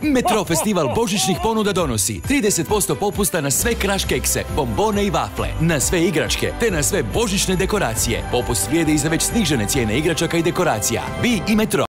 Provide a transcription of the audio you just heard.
Metro Festival božićnih ponuda donosi 30% popusta na sve Crush kekse, bombone i vafle, na sve igračke, te na sve božićne dekoracije. Popust vrijedi i za već snižene cijene igračaka i dekoracija. Vi i Metro.